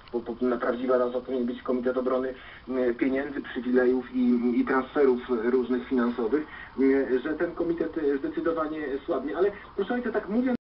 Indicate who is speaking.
Speaker 1: bo prawdziwa nazwa powinien być Komitet Obrony Pieniędzy, Przywilejów i Transferów różnych finansowych, że ten komitet zdecydowanie słabnie. Ale proszę ojca, tak mówiąc